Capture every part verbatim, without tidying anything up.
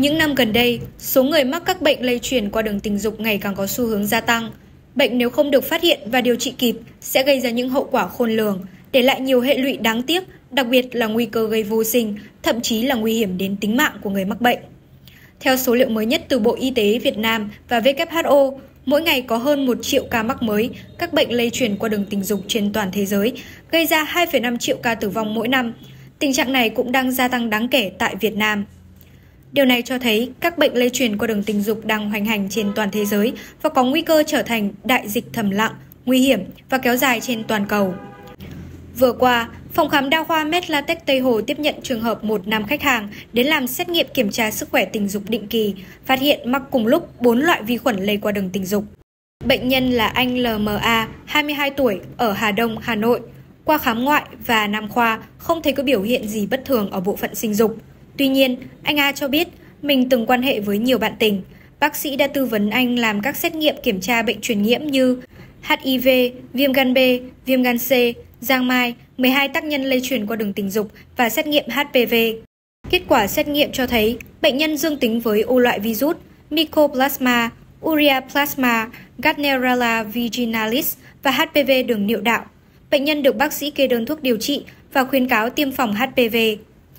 Những năm gần đây, số người mắc các bệnh lây truyền qua đường tình dục ngày càng có xu hướng gia tăng. Bệnh nếu không được phát hiện và điều trị kịp sẽ gây ra những hậu quả khôn lường, để lại nhiều hệ lụy đáng tiếc, đặc biệt là nguy cơ gây vô sinh, thậm chí là nguy hiểm đến tính mạng của người mắc bệnh. Theo số liệu mới nhất từ Bộ Y tế Việt Nam và W H O, mỗi ngày có hơn một triệu ca mắc mới các bệnh lây truyền qua đường tình dục trên toàn thế giới, gây ra hai phẩy năm triệu ca tử vong mỗi năm. Tình trạng này cũng đang gia tăng đáng kể tại Việt Nam. Điều này cho thấy các bệnh lây truyền qua đường tình dục đang hoành hành trên toàn thế giới và có nguy cơ trở thành đại dịch thầm lặng, nguy hiểm và kéo dài trên toàn cầu. Vừa qua, Phòng khám đa khoa Medlatech Tây Hồ tiếp nhận trường hợp một nam khách hàng đến làm xét nghiệm kiểm tra sức khỏe tình dục định kỳ, phát hiện mắc cùng lúc bốn loại vi khuẩn lây qua đường tình dục. Bệnh nhân là anh L M A, hai mươi hai tuổi, ở Hà Đông, Hà Nội. Qua khám ngoại và nam khoa, không thấy có biểu hiện gì bất thường ở bộ phận sinh dục. Tuy nhiên, anh A cho biết mình từng quan hệ với nhiều bạn tình. Bác sĩ đã tư vấn anh làm các xét nghiệm kiểm tra bệnh truyền nhiễm như H I V, viêm gan B, viêm gan C, giang mai, mười hai tác nhân lây truyền qua đường tình dục và xét nghiệm H P V. Kết quả xét nghiệm cho thấy bệnh nhân dương tính với ô loại virus Mycoplasma, Ureaplasma, Gardnerella vaginalis và H P V đường niệu đạo. Bệnh nhân được bác sĩ kê đơn thuốc điều trị và khuyến cáo tiêm phòng H P V.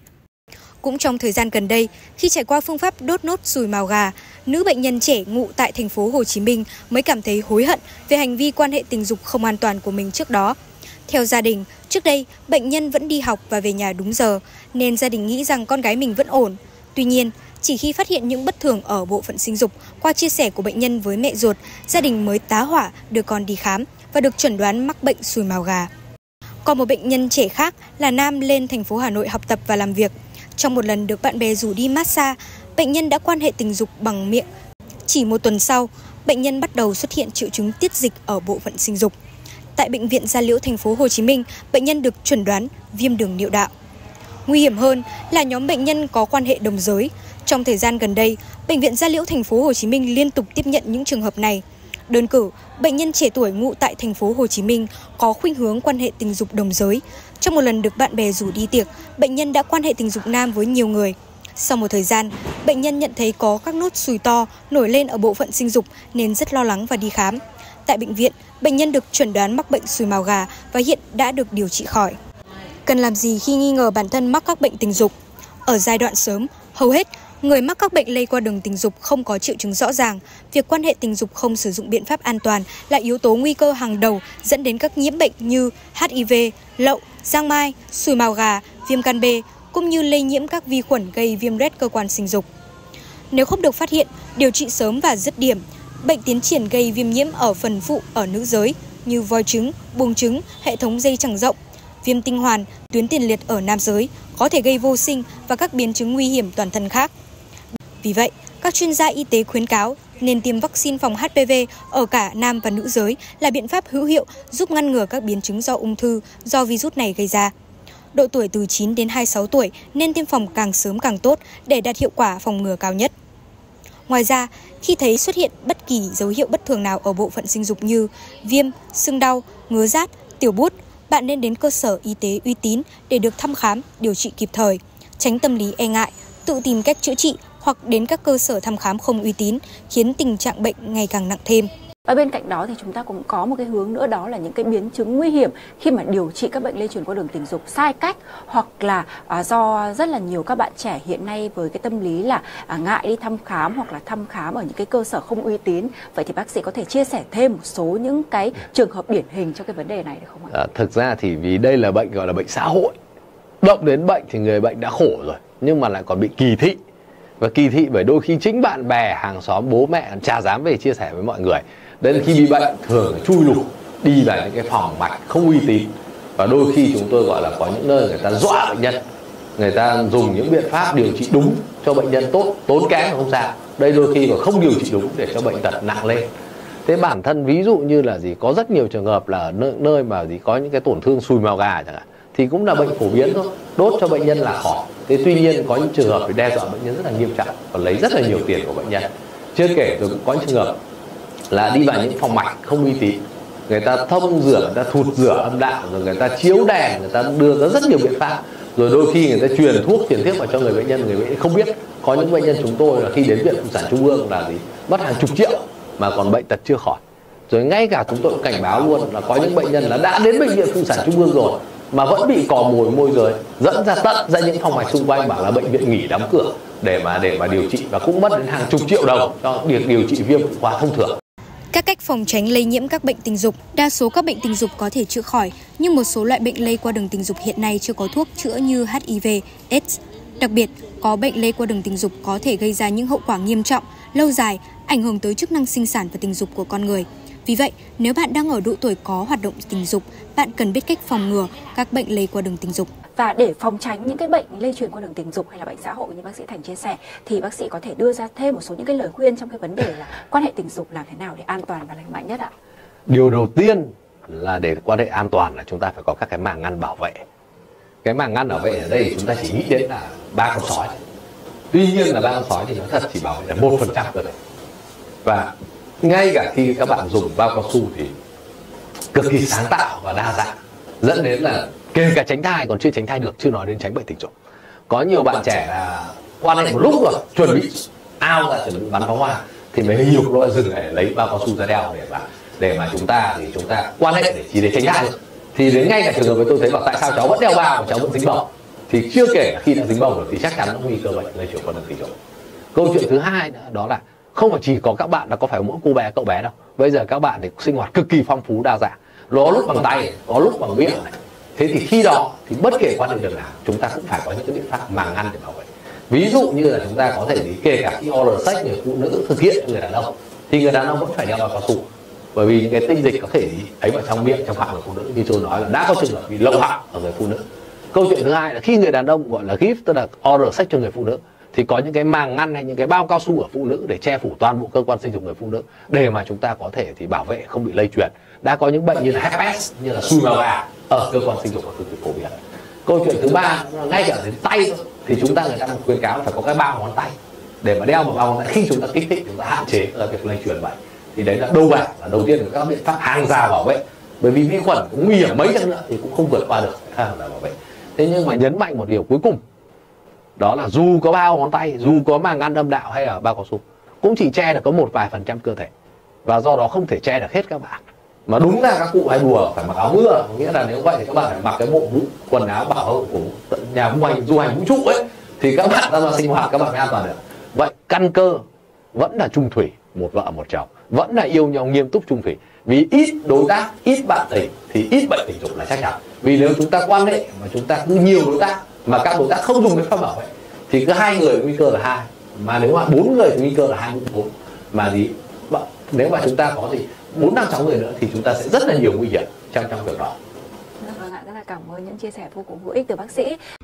Cũng trong thời gian gần đây, khi trải qua phương pháp đốt nốt sùi mào gà, nữ bệnh nhân trẻ ngụ tại thành phố Hồ Chí Minh mới cảm thấy hối hận về hành vi quan hệ tình dục không an toàn của mình trước đó. Theo gia đình, trước đây bệnh nhân vẫn đi học và về nhà đúng giờ, nên gia đình nghĩ rằng con gái mình vẫn ổn. Tuy nhiên, chỉ khi phát hiện những bất thường ở bộ phận sinh dục qua chia sẻ của bệnh nhân với mẹ ruột, gia đình mới tá hỏa đưa con đi khám và được chẩn đoán mắc bệnh sùi mào gà. Còn một bệnh nhân trẻ khác là nam lên thành phố Hà Nội học tập và làm việc. Trong một lần được bạn bè rủ đi massage, bệnh nhân đã quan hệ tình dục bằng miệng. Chỉ một tuần sau, bệnh nhân bắt đầu xuất hiện triệu chứng tiết dịch ở bộ phận sinh dục. Tại bệnh viện Gia Liễu thành phố Hồ Chí Minh, bệnh nhân được chẩn đoán viêm đường niệu đạo. Nguy hiểm hơn là nhóm bệnh nhân có quan hệ đồng giới. Trong thời gian gần đây, bệnh viện Gia Liễu thành phố Hồ Chí Minh liên tục tiếp nhận những trường hợp này. Đơn cử, bệnh nhân trẻ tuổi ngụ tại thành phố Hồ Chí Minh có khuynh hướng quan hệ tình dục đồng giới. Trong một lần được bạn bè rủ đi tiệc, bệnh nhân đã quan hệ tình dục nam với nhiều người. Sau một thời gian, bệnh nhân nhận thấy có các nốt sùi to nổi lên ở bộ phận sinh dục nên rất lo lắng và đi khám. Tại bệnh viện, bệnh nhân được chẩn đoán mắc bệnh sùi mào gà và hiện đã được điều trị khỏi. Cần làm gì khi nghi ngờ bản thân mắc các bệnh tình dục? Ở giai đoạn sớm, hầu hết người mắc các bệnh lây qua đường tình dục không có triệu chứng rõ ràng. Việc quan hệ tình dục không sử dụng biện pháp an toàn là yếu tố nguy cơ hàng đầu dẫn đến các nhiễm bệnh như H I V, lậu, giang mai, sùi mào gà, viêm gan B, cũng như lây nhiễm các vi khuẩn gây viêm loét cơ quan sinh dục. Nếu không được phát hiện, điều trị sớm và dứt điểm, bệnh tiến triển gây viêm nhiễm ở phần phụ ở nữ giới như vòi trứng, buồng trứng, hệ thống dây chằng rộng, viêm tinh hoàn, tuyến tiền liệt ở nam giới có thể gây vô sinh và các biến chứng nguy hiểm toàn thân khác. Vì vậy, các chuyên gia y tế khuyến cáo nên tiêm vaccine phòng H P V ở cả nam và nữ giới là biện pháp hữu hiệu giúp ngăn ngừa các biến chứng do ung thư do virus này gây ra. Độ tuổi từ chín đến hai mươi sáu tuổi nên tiêm phòng càng sớm càng tốt để đạt hiệu quả phòng ngừa cao nhất. Ngoài ra, khi thấy xuất hiện bất kỳ dấu hiệu bất thường nào ở bộ phận sinh dục như viêm, sưng đau, ngứa rát, tiểu bút, bạn nên đến cơ sở y tế uy tín để được thăm khám, điều trị kịp thời, tránh tâm lý e ngại, tự tìm cách chữa trị hoặc đến các cơ sở thăm khám không uy tín, khiến tình trạng bệnh ngày càng nặng thêm. Và bên cạnh đó thì chúng ta cũng có một cái hướng nữa, đó là những cái biến chứng nguy hiểm khi mà điều trị các bệnh lây truyền qua đường tình dục sai cách, hoặc là à, do rất là nhiều các bạn trẻ hiện nay với cái tâm lý là à, ngại đi thăm khám hoặc là thăm khám ở những cái cơ sở không uy tín. Vậy thì bác sĩ có thể chia sẻ thêm một số những cái trường hợp điển hình cho cái vấn đề này được không ạ? À, thực ra thì vì đây là bệnh gọi là bệnh xã hội, động đến bệnh thì người bệnh đã khổ rồi nhưng mà lại còn bị kỳ thị. Và kỳ thị bởi đôi khi chính bạn bè, hàng xóm, bố mẹ chả dám về chia sẻ với mọi người. Đấy là khi bị bệnh thường là chui lùi đi vào những cái phòng mạch không uy tín. Và đôi khi chúng tôi gọi là có những nơi người ta dọa bệnh nhân, người ta dùng những biện pháp điều trị đúng cho bệnh nhân tốt, tốn kém không sao. Đây đôi khi mà không điều trị đúng để cho bệnh tật nặng lên. Thế bản thân ví dụ như là gì, có rất nhiều trường hợp là nơi, nơi mà gì có những cái tổn thương sùi mào gà chẳng hạn, thì cũng là bệnh phổ biến thôi, đốt cho bệnh nhân là khỏi. Thế tuy nhiên có những trường hợp thì đe dọa bệnh nhân rất là nghiêm trọng và lấy rất là nhiều tiền của bệnh nhân. Chưa kể rồi cũng có những trường hợp là đi vào những phòng mạch không uy tín, người ta thông rửa, người ta thụt rửa âm đạo, rồi người ta chiếu đèn, người ta đưa ra rất nhiều biện pháp Rồi đôi khi người ta truyền thuốc truyền tiếp vào cho người bệnh nhân, người bệnh nhân không biết. Có những bệnh nhân chúng tôi là khi đến viện Phụ sản Trung ương là gì mất hàng chục triệu mà còn bệnh tật chưa khỏi. Rồi ngay cả chúng tôi cũng cảnh báo luôn là có những bệnh nhân là đã đến bệnh viện Phụ sản Trung ương rồi mà vẫn bị cò mồi môi giới dẫn ra tận ra những phòng mạch xung quanh, bảo là bệnh viện nghỉ đóng cửa để mà để mà điều trị, và cũng mất đến hàng chục triệu đồng cho việc điều trị viêm phụ khoa thông thường. Các cách phòng tránh lây nhiễm các bệnh tình dục. Đa số các bệnh tình dục có thể chữa khỏi, nhưng một số loại bệnh lây qua đường tình dục hiện nay chưa có thuốc chữa như H I V, AIDS. Đặc biệt, có bệnh lây qua đường tình dục có thể gây ra những hậu quả nghiêm trọng, lâu dài, ảnh hưởng tới chức năng sinh sản và tình dục của con người. Vì vậy, nếu bạn đang ở độ tuổi có hoạt động tình dục, bạn cần biết cách phòng ngừa các bệnh lây qua đường tình dục. Và để phòng tránh những cái bệnh lây truyền qua đường tình dục hay là bệnh xã hội như bác sĩ Thành chia sẻ, thì bác sĩ có thể đưa ra thêm một số những cái lời khuyên trong cái vấn đề là quan hệ tình dục làm thế nào để an toàn và lành mạnh nhất ạ? Điều đầu tiên là để quan hệ an toàn là chúng ta phải có các cái màng ngăn bảo vệ. Cái màng ngăn bảo vệ ở đây chúng ta chỉ nghĩ đến là ba con sói. Tuy nhiên là ba con sói thì nó thật chỉ bảo vệ là một phần trăm cơ thể. Và ngay cả khi các bạn dùng bao cao su thì cực kỳ sáng tạo và đa dạng, dẫn đến là kể cả tránh thai còn chưa tránh thai được, chưa nói đến tránh bệnh tình dục. Có nhiều bạn trẻ là quan hệ một lúc rồi, chuẩn bị ao ra, chuẩn bị bắn pháo hoa thì mới nhiều loại dừng để lấy bao cao su ra đeo để mà để mà chúng ta thì chúng ta quan hệ để chỉ để tránh thai. Thì đến ngay cả trường hợp với tôi thấy bảo tại sao cháu vẫn đeo bao mà cháu vẫn dính bầu, thì chưa kể là khi đã dính bầu rồi thì chắc chắn nó nguy cơ bệnh lây truyền qua đường tình dục. Câu chuyện thứ hai nữa đó là không phải chỉ có các bạn, là có phải mỗi cô bé cậu bé đâu. Bây giờ các bạn thì sinh hoạt cực kỳ phong phú đa dạng, có lúc bằng tay, có lúc bằng miệng này. Thế thì khi đó thì bất kể quan hệ đường nào chúng ta cũng phải có những cái biện pháp màng ngăn để bảo vệ. Ví dụ như là chúng ta có thể thì kể cả khi oral sex người phụ nữ thực hiện cho người đàn ông thì người đàn ông vẫn phải đeo bao cao su, bởi vì những cái tinh dịch có thể ấy vào trong miệng, trong họng của phụ nữ, như tôi nói là đã có trường hợp bị lậu họng ở người phụ nữ. Câu chuyện thứ hai là khi người đàn ông gọi là gift, tức là oral sex cho người phụ nữ, thì có những cái màng ngăn hay những cái bao cao su ở phụ nữ để che phủ toàn bộ cơ quan sinh dục người phụ nữ, để mà chúng ta có thể thì bảo vệ không bị lây truyền. Đã có những bệnh như là H S, như là xùi màu gà ở cơ quan sinh dục và cực kỳ phổ biến. Câu chuyện thứ ba, ngay cả đến tay thì chúng ta người ta khuyến cáo phải có cái bao ngón tay để mà đeo một bao ngón tay, khi chúng ta kích thích chúng ta hạn chế ở việc lây truyền bệnh. Thì đấy là đâu vào là đầu tiên là các biện pháp hàng rào bảo vệ, bởi vì vi khuẩn cũng nguy hiểm mấy chăng nữa thì cũng không vượt qua được hàng rào bảo vệ. Thế nhưng mà nhấn mạnh một điều cuối cùng, đó là dù có bao ngón tay, dù có màng ngăn âm đạo hay là bao cao su, cũng chỉ che được có một vài phần trăm cơ thể, và do đó không thể che được hết các bạn. Mà đúng là các cụ hay đùa phải mặc áo mưa, nghĩa là nếu vậy thì các bạn phải mặc cái bộ mũ quần áo bảo hộ của nhà du hành du hành vũ trụ ấy, thì các bạn ra sinh hoạt các bạn mới an toàn được. Vậy căn cơ vẫn là chung thủy, một vợ một chồng, vẫn là yêu nhau nghiêm túc chung thủy. Vì ít đối tác, ít bạn tình thì ít bệnh tình dục là chắc chắn. Vì nếu chúng ta quan hệ mà chúng ta cứ nhiều đối tác mà các đối tác không dùng cái pháp bảo vệ thì cứ hai người nguy cơ là hai, mà nếu mà bốn người thì nguy cơ là hai mũ bốn. Mà gì nếu mà chúng ta có gì bốn năm sáu người nữa thì chúng ta sẽ rất là nhiều nguy hiểm trong trong việc đó. Vâng ạ, rất là cảm ơn những chia sẻ vô cùng hữu ích từ bác sĩ.